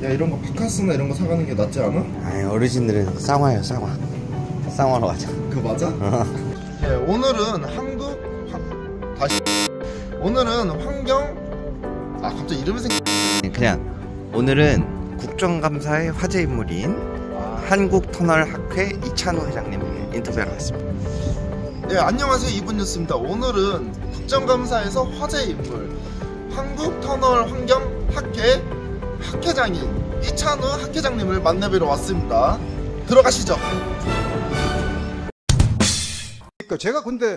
야, 이런 거 바카스나 이런 거 사가는 게 낫지 않아? 아니, 어르신들은 쌍화요, 쌍화. 쌍화로 가자. 그거 맞아? 네, 오늘은 오늘은 환경 갑자기 이름이 그냥 오늘은 국정감사의 화제 인물인 한국터널학회 이찬호 회장님을 인터뷰하러 왔습니다. 네, 안녕하세요. 이분뉴스입니다. 오늘은 국정감사에서 화제 인물 한국터널환경학회 학회장인 이찬호 학회장님을 만나뵈러 왔습니다. 들어가시죠. 제가 근데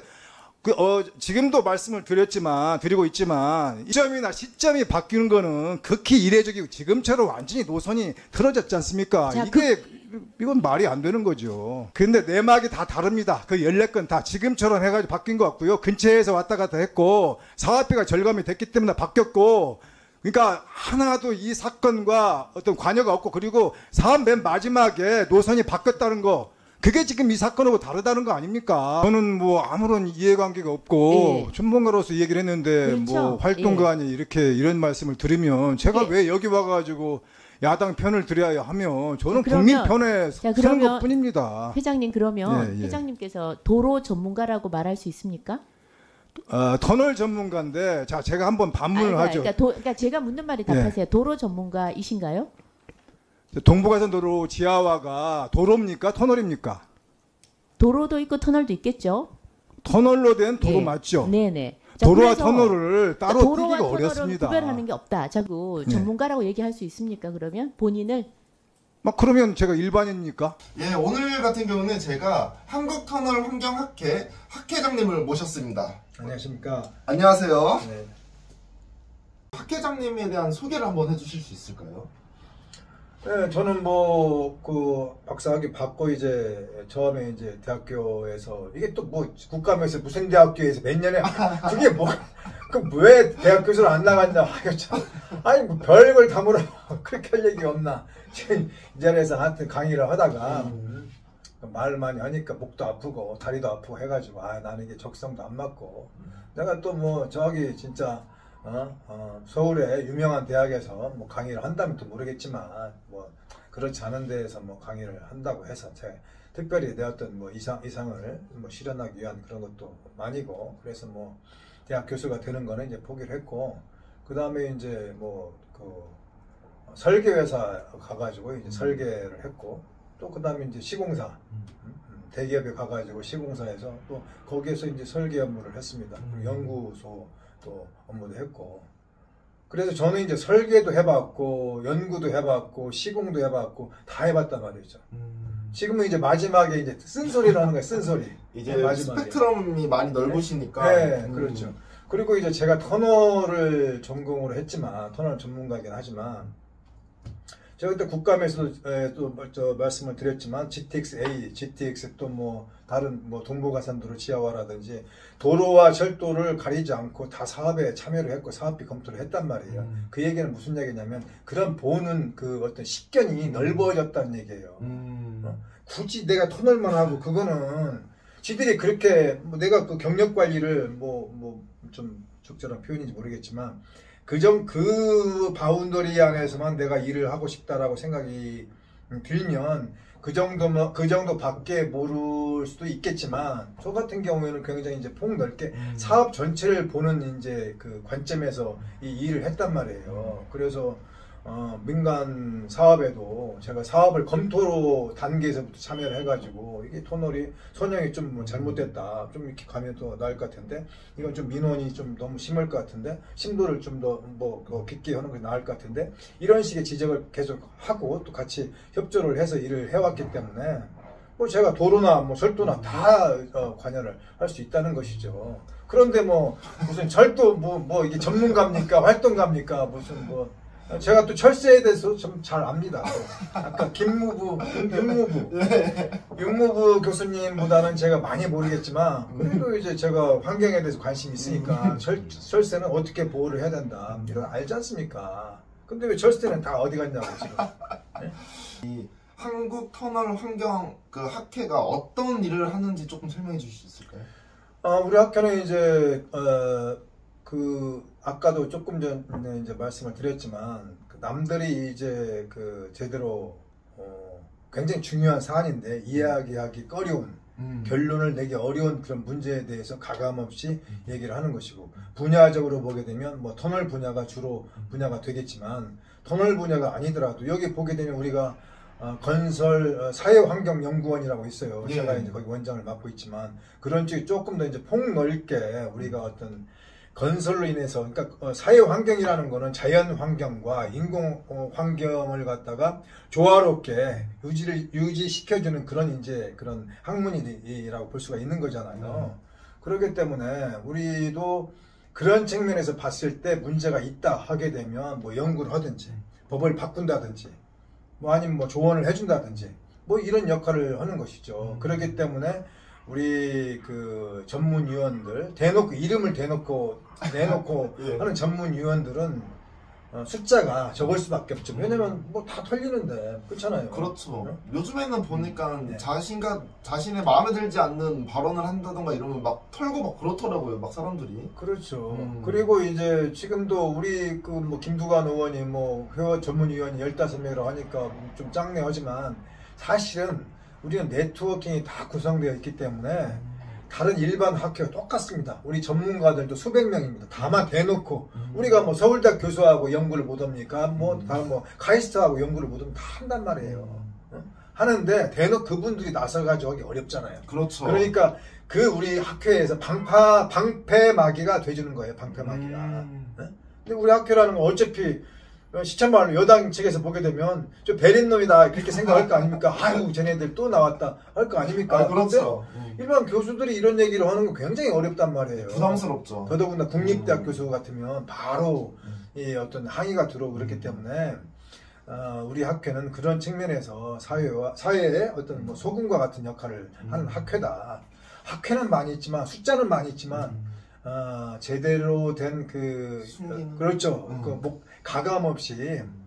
지금도 말씀을 드리고 있지만 시점이나 시점이 바뀌는 거는 극히 이례적이고 지금처럼 완전히 노선이 틀어졌지 않습니까? 자, 이건 말이 안 되는 거죠. 근데 내막이 다 다릅니다. 그 14건 다 지금처럼 해가지고 바뀐 것 같고요. 근처에서 왔다 갔다 했고 사업비가 절감이 됐기 때문에 바뀌었고, 그러니까 하나도 이 사건과 어떤 관여가 없고, 그리고 사업 맨 마지막에 노선이 바뀌었다는 거, 그게 지금 이 사건하고 다르다는 거 아닙니까? 저는 뭐 아무런 이해관계가 없고 전문가로서 얘기를 했는데 그렇죠. 뭐 활동가니 이런 말씀을 드리면 제가 왜 여기 와가지고 야당 편을 들여야 하며 저는 국민 편에 서는 것뿐입니다. 회장님, 그러면 회장님께서 도로 전문가라고 말할 수 있습니까? 터널 전문가인데, 자, 제가 한번 반문을 하죠. 그러니까 제가 묻는 말이 답하세요. 도로 전문가이신가요? 동부가선도로 지하화가 도로입니까? 터널입니까? 도로도 있고 터널도 있겠죠. 터널로 된 도로 맞죠? 네네. 도로와 터널을 따로 도로와 띄기가 어렵습니다. 구별하는 게 없다. 자꾸 전문가라고 얘기할 수 있습니까? 그러면 본인을? 그러면 제가 일반인입니까? 예, 오늘 같은 경우는 제가 한국터널환경학회 학회장님을 모셨습니다. 안녕하십니까? 안녕하세요. 네. 학회장님에 대한 소개를 한번 해주실 수 있을까요? 네, 저는 박사학위 받고 처음에 대학교에서 이게 또 국감에서 무슨 대학교에서 몇 년에 그게 왜 대학교에서 안 나갔냐. 아유, 참. 아니, 별걸 다 물어. 그렇게 할 얘기 없나. 이 자리에서 한테 강의를 하다가 말 많이 하니까 목도 아프고 다리도 아프고 해가지고 나는 이게 적성도 안 맞고 내가 또 저기 진짜 서울의 유명한 대학에서 강의를 한다면 또 모르겠지만 그렇지 않은 데에서 강의를 한다고 해서 제가 특별히 내 어떤 이상을 실현하기 위한 그런 것도 아니고, 그래서 대학 교수가 되는 거는 포기를 했고, 그 다음에 설계회사 가가지고 설계를 했고, 또 그 다음에 시공사 대기업에 가가지고 시공사에서 또 거기에서 설계 업무를 했습니다. 그리고 연구소 또 업무도 했고, 그래서 저는 설계도 해봤고 연구도 해봤고 시공도 해봤고 다 해봤단 말이죠. 지금은 마지막에 쓴소리를 하는 거예요. 쓴소리. 이제 마지막에. 스펙트럼이 많이 넓으시니까. 네, 그렇죠. 그리고 제가 터널을 전공으로 했지만, 터널 전문가이긴 하지만, 제가 그때 국감에서도 말씀을 드렸지만 GTX-A, GTX 또 다른 동부가선도로 지하화라든지 도로와 철도를 가리지 않고 다 사업에 참여를 했고 사업비 검토를 했단 말이에요. 그 얘기는 무슨 얘기냐면 그런 보는 어떤 식견이 넓어졌다는 얘기예요. 굳이 내가 터널만 하고 그거는 지들이 그렇게 내가 그 경력 관리를 좀 적절한 표현인지 모르겠지만 그 바운더리 안에서만 내가 일을 하고 싶다라고 생각이 들면 그 정도 밖에 모를 수도 있겠지만, 저 같은 경우에는 굉장히 폭넓게 사업 전체를 보는 그 관점에서 이 일을 했단 말이에요. 그래서 민간 사업에도 제가 사업을 검토 단계에서부터 참여를 해가지고 이게 터널이 선형이 좀 잘못됐다, 좀 이렇게 가면 더 나을 것 같은데 이건 좀 민원이 좀 너무 심할 것 같은데 심도를 좀 더 깊게 하는 게 나을 것 같은데, 이런 식의 지적을 계속 하고 또 같이 협조를 해서 일을 해왔기 때문에 제가 도로나 철도나 다 관여를 할 수 있다는 것이죠. 그런데 무슨 철도 이게 전문가입니까 활동가입니까, 무슨 제가 또 철새에 대해서 좀 잘 압니다. 아까 윤무부 교수님보다는 제가 많이 모르겠지만, 그래도 제가 환경에 대해서 관심이 있으니까 철새는 어떻게 보호를 해야 된다 이런 알지 않습니까? 근데 왜 철새는 다 어디 갔냐고 지금. 네? 이 한국터널환경 학회가 어떤 일을 하는지 조금 설명해 주실 수 있을까요? 우리 학교는 아까도 조금 전에 말씀을 드렸지만 남들이 이제 그 제대로 굉장히 중요한 사안인데 이야기하기 꺼려운 결론을 내기 어려운 그런 문제에 대해서 가감없이 얘기를 하는 것이고, 분야적으로 보게 되면 뭐 터널 분야가 주로 분야가 되겠지만 터널 분야가 아니더라도 여기 보게 되면 우리가 건설 사회환경연구원이라고 있어요. 예. 제가 이제 거기 원장을 맡고 있지만 그런 쪽이 조금 더 이제 폭넓게 우리가 어떤 건설로 인해서, 그러니까 사회환경이라는 거는 자연환경과 인공환경을 갖다가 조화롭게 유지시켜주는 그런 이제 그런 학문이라고 볼 수가 있는 거잖아요. 그렇기 때문에 우리도 그런 측면에서 봤을 때 문제가 있다 하게 되면 뭐 연구를 하든지 법을 바꾼다든지 뭐 아니면 뭐 조언을 해준다든지 뭐 이런 역할을 하는 것이죠. 그렇기 때문에 우리 그 전문위원들 대놓고 이름을 내놓고 예. 하는 전문위원들은 숫자가 적을 수밖에 없죠. 왜냐면 뭐 다 털리는데 그렇잖아요. 그렇죠. 요즘에는 보니까 네. 자신의 마음에 들지 않는 발언을 한다던가 이러면 막 털고 막 그렇더라고요. 막 사람들이. 그렇죠. 그리고 이제 지금도 우리 그 뭐 김두관 의원이 뭐 회원 전문위원이 15명이라고 하니까 좀 짱네하지만 사실은 우리는 네트워킹이 다 구성되어 있기 때문에 다른 일반 학회와 똑같습니다. 우리 전문가들도 수백 명입니다. 다만 대놓고 우리가 뭐 서울대 교수하고 연구를 못 합니까? 뭐 카이스트하고 연구를 못 하면 다 한단 말이에요. 하는데 대놓고 그분들이 나서가지고 하기 어렵잖아요. 그렇죠. 그러니까 그 우리 학회에서 방패막이가 돼주는 거예요. 방패막이가. 근데 우리 학회라는 건 어차피 시참말로 여당 측에서 보게 되면 저 베린 놈이다 그렇게 생각할 거 아닙니까? 아이고 쟤네들 또 나왔다 할 거 아닙니까? 그렇죠. 일반 교수들이 이런 얘기를 하는 건 굉장히 어렵단 말이에요. 부담스럽죠. 더더군다나 국립대학 교수 같으면 바로 이 어떤 항의가 들어오고 그렇기 때문에 우리 학회는 그런 측면에서 사회의 어떤 뭐 소금과 같은 역할을 하는 학회다. 학회는 많이 있지만 숫자는 많이 있지만 제대로 된 그렇죠. 가감 없이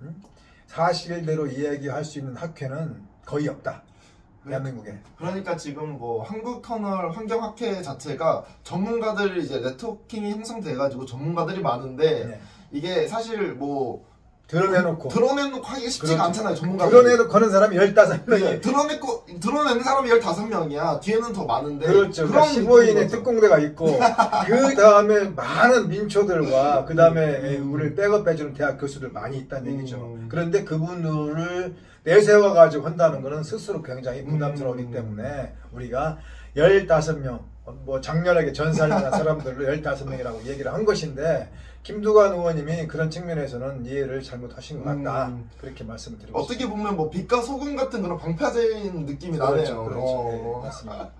사실대로 이야기할 수 있는 학회는 거의 없다. 대한민국에. 그러니까 지금 뭐 한국터널 환경학회 자체가 전문가들 이제 네트워킹이 형성돼가지고 전문가들이 많은데 네. 이게 사실 뭐 드러내놓고 하기가 쉽지가 그렇죠. 않잖아요. 전문가들. 드러내놓고 하는 사람이 15명이. 네, 드러내는 사람이 15명이야. 뒤에는 더 많은데. 그렇죠. 그런 15인의 특공대가 있고, 그 다음에 많은 민초들과, 그 다음에 우리를 백업해주는 대학 교수들 많이 있다는 얘기죠. 그런데 그분들을 내세워가지고 한다는 것은 스스로 굉장히 부담스러우기 때문에 우리가 15명, 뭐 장렬하게 전살만한 사람들로 15명이라고 얘기를 한 것인데, 김두관 의원님이 그런 측면에서는 이해를 잘못하신 것 같다. 그렇게 말씀을 드리고 어떻게 보면 뭐 빛과 소금 같은 그런 방파제인 느낌이 나네요. 그렇죠. 네, 맞습니다.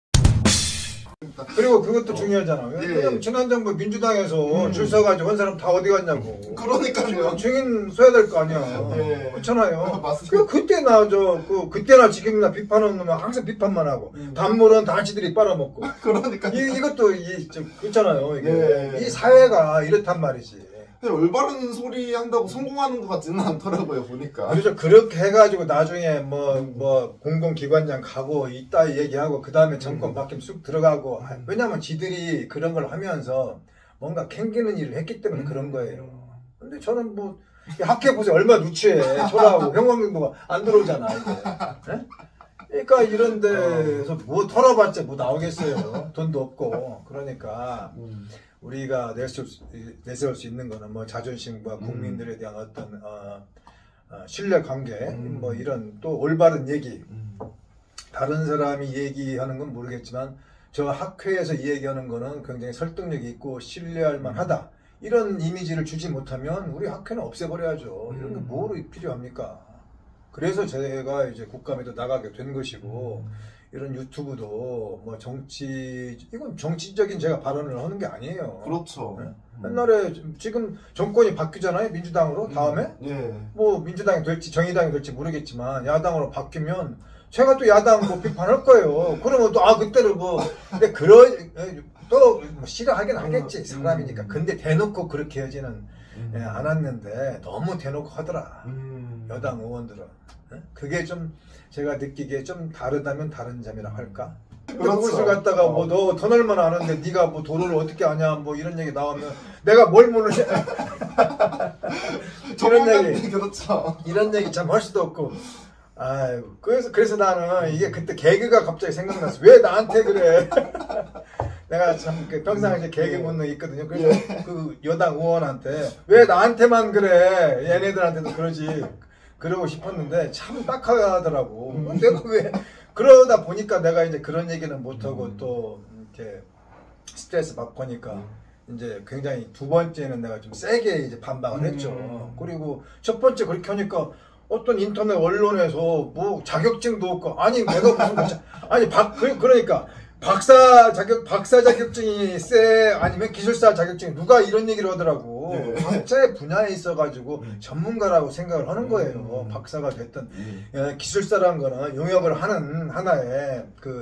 그리고 그것도 중요하잖아요. 왜냐면 지난 정부 민주당에서 줄 서가지고 한 사람 다 어디 갔냐고. 그러니까요. 증인 써야 될 거 아니야. 네. 그렇잖아요. 맞습니다. 그때나 지금이나 비판하는 놈은 항상 비판만 하고 단물은 다 지들이 빨아먹고. 그러니까 이것도 그렇잖아요. 이게. 네. 이 사회가 이렇단 말이지. 올바른 소리 한다고 성공하는 것 같지는 않더라고요, 보니까. 그렇죠. 그렇게 해가지고 나중에 뭐 공공기관장 가고 이따 얘기하고 그 다음에 정권 바뀌면 쑥 들어가고. 왜냐면 지들이 그런 걸 하면서 뭔가 캥기는 일을 했기 때문에 그런 거예요. 근데 저는 뭐 학회 보세요. 얼마나 누추해. 저하고 형광등도가 안 들어오잖아. 이게. 네? 그러니까 이런 데서 뭐 털어봤자 뭐 나오겠어요. 돈도 없고. 그러니까 우리가 내세울 수 있는 거는 뭐 자존심과 국민들에 대한 어떤 신뢰 관계 뭐 이런 또 올바른 얘기. 다른 사람이 얘기하는 건 모르겠지만 저 학회에서 얘기하는 거는 굉장히 설득력이 있고 신뢰할 만하다. 이런 이미지를 주지 못하면 우리 학회는 없애버려야죠. 이런 게 뭐로 필요합니까? 그래서 제가 이제 국감에도 나가게 된 것이고 이런 유튜브도 뭐 이건 정치적인 제가 발언을 하는 게 아니에요. 그렇죠. 네? 옛날에 지금 정권이 바뀌잖아요. 민주당으로 다음에 뭐 민주당이 될지 정의당이 될지 모르겠지만 야당으로 바뀌면 제가 또 야당 뭐 비판할 거예요. 그러면 또 그때는 뭐 근데 또 뭐 싫어하긴 하겠지 사람이니까. 근데 대놓고 그렇게 하지는 않았는데 너무 대놓고 하더라. 여당 의원들은. 그게 좀 제가 느끼기에 좀 다르다면 다른 점이라 할까? 그것을 갖다가 뭐 너 터널만 아는데 네가 뭐 도로를 어떻게 아냐 뭐 이런 얘기 나오면 내가 뭘 모르냐 그렇죠. 이런 얘기 참 할 수도 없고. 아유, 그래서 나는 이게 그때 개그가 갑자기 생각났어. 왜 나한테 그래? 내가 참 평상시에 개그 본능이 있거든요. 그래서 그 여당 의원한테 왜 나한테만 그래? 얘네들한테도 그러지. 그러고 싶었는데 참 딱하더라고. 내가 왜 그러다 보니까 내가 이제 그런 얘기는 못하고 또 이렇게 스트레스 받고 하니까 이제 굉장히 두 번째는 내가 좀 세게 이제 반박을 했죠. 그리고 첫 번째 그렇게 하니까 어떤 인터넷 언론에서 뭐 자격증도 없고 아니 내가 무슨 아니 그러니까 박사 자격증이 세 아니면 기술사 자격증이 누가 이런 얘기를 하더라고. 각자의 분야에 있어가지고 전문가라고 생각을 하는 거예요. 박사가 됐든 기술사라는 거는 용역을 하는 하나의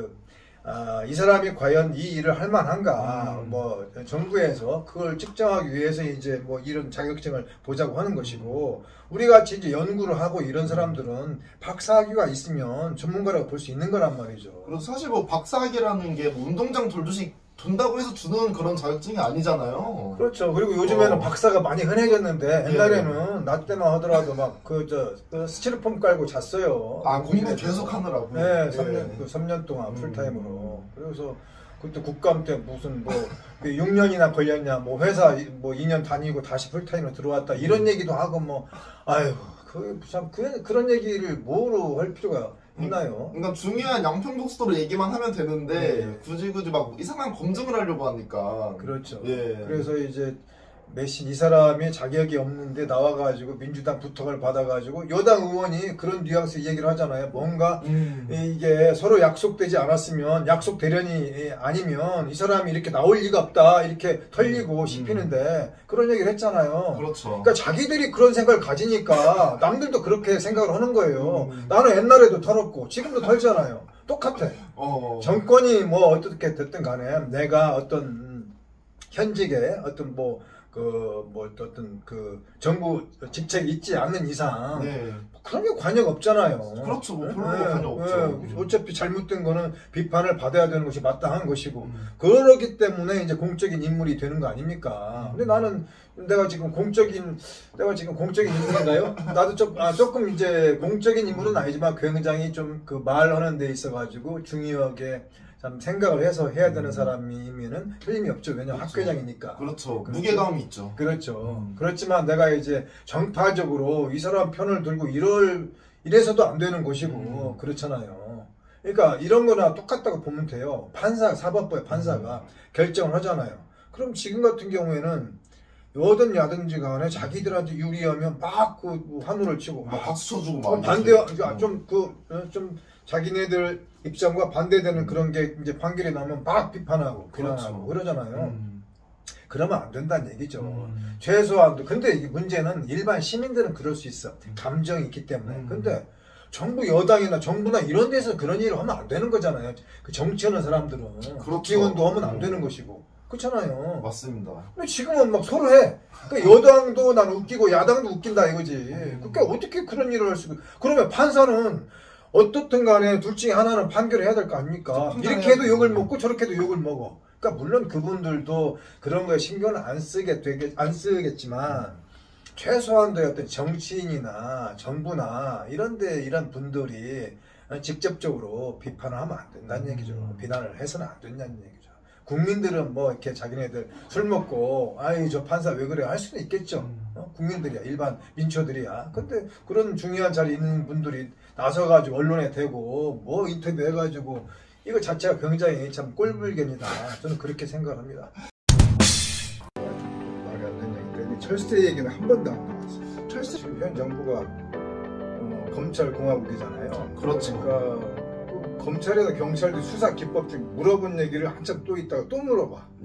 이 사람이 과연 이 일을 할 만한가, 뭐, 정부에서 그걸 측정하기 위해서 이제 뭐 이런 자격증을 보자고 하는 것이고, 우리 같이 이제 연구를 하고 이런 사람들은 박사학위가 있으면 전문가라고 볼 수 있는 거란 말이죠. 그리고 사실 뭐 박사학위라는 게 뭐 운동장 돌듯이 돈다고 해서 주는 그런 자격증이 아니잖아요. 그렇죠. 그리고 요즘에는 박사가 많이 흔해졌는데 옛날에는 나 때만 하더라도 막 그 스티로폼 깔고 잤어요. 아, 공부 계속 하느라고. 네, 3년 동안 풀타임으로. 그래서 그때 국감 때 무슨 뭐 6년이나 걸렸냐, 뭐 회사 뭐 2년 다니고 다시 풀타임으로 들어왔다 이런 얘기도 하고 뭐 아유 그런 얘기를 뭐로 할 필요가 있나요? 그러니까 중요한 양평독서로 얘기만 하면 되는데 굳이 막 이상한 검증을 하려고 하니까. 그렇죠. 예. 그래서 이제 이 사람이 자격이 없는데 나와가지고 민주당 부탁을 받아가지고 여당 의원이 그런 뉘앙스 얘기를 하잖아요. 뭔가 이게 서로 약속되지 않았으면 약속 대련이 아니면 이 사람이 이렇게 나올 리가 없다 이렇게 털리고 씹히는데 그런 얘기를 했잖아요. 그렇죠. 그러니까 자기들이 그런 생각을 가지니까 남들도 그렇게 생각을 하는 거예요. 나는 옛날에도 털었고 지금도 털잖아요. 똑같아. 정권이 뭐 어떻게 됐든 간에 내가 어떤 현직에 어떤 어떤 정부 직책이 있지 않는 이상 그런 게 관여가 없잖아요. 그렇죠. 뭐 별로 관여 없죠. 어차피 잘못된 거는 비판을 받아야 되는 것이 마땅한 것이고 그러기 때문에 이제 공적인 인물이 되는 거 아닙니까? 근데 내가 지금 공적인 인물인가요? 나도 조금 이제 공적인 인물은 아니지만 굉장히 좀 그 말하는 데 있어가지고 중요하게 참 생각을 해서 해야 되는 사람이면은 틀림이 없죠. 왜냐면 학회장이니까. 그렇죠. 무게감이 있죠. 그렇죠. 그렇지만 내가 이제 정파적으로 이 사람 편을 들고 이래서도 안 되는 것이고 그렇잖아요. 그러니까 이런 거나 똑같다고 보면 돼요. 사법부의 판사가 결정을 하잖아요. 그럼 지금 같은 경우에는 여든 야든지 간에 자기들한테 유리하면 막 환호를 치고 막 박수 쳐주고 막 좀 자기네들 입장과 반대되는 그런 게 이제 판결이 나오면 막 비판하고 비난하고 그러잖아요. 그러면 안 된다는 얘기죠. 최소한도 근데 이 문제는 일반 시민들은 그럴 수 있어. 감정이 있기 때문에. 근데 정부 여당이나 정부나 이런 데서 그런 일을 하면 안 되는 거잖아요. 그 정치하는 사람들은 기원도 하면 안 되는 것이고. 그렇잖아요. 맞습니다. 근데 지금은 막 서로 해. 그러니까 여당도 난 웃기고 야당도 웃긴다 이거지. 그러니까 어떻게 그런 일을 할 수가. 그러면 판사는 어떻든 간에 둘 중에 하나는 판결을 해야 될 거 아닙니까? 이렇게 해도 욕을 먹고 저렇게 해도 욕을 먹어. 그러니까 물론 그분들도 그런 거에 신경을 안 쓰겠지만 최소한도 어떤 정치인이나 정부나 이런 분들이 직접적으로 비판을 하면 안 된다는 얘기죠. 비난을 해서는 안 된다는 얘기죠. 국민들은 뭐 이렇게 자기네들 술 먹고 아이 저 판사 왜 그래 할 수는 있겠죠. 국민들이야 일반 민초들이야. 근데 그런 중요한 자리에 있는 분들이 나서가지고 언론에 대고 뭐 인터뷰 해가지고 이거 자체가 굉장히 참 꼴불견이다. 저는 그렇게 생각합니다. 말이 안 되는 얘기인데 철새 얘기는 한 번도 안 나왔어요. 철새 지금 현 정부가 검찰 공화국이잖아요. 그렇죠. 그러니까 검찰이나 경찰도 수사 기법 중 물어본 얘기를 한참 또 있다가 또 물어봐.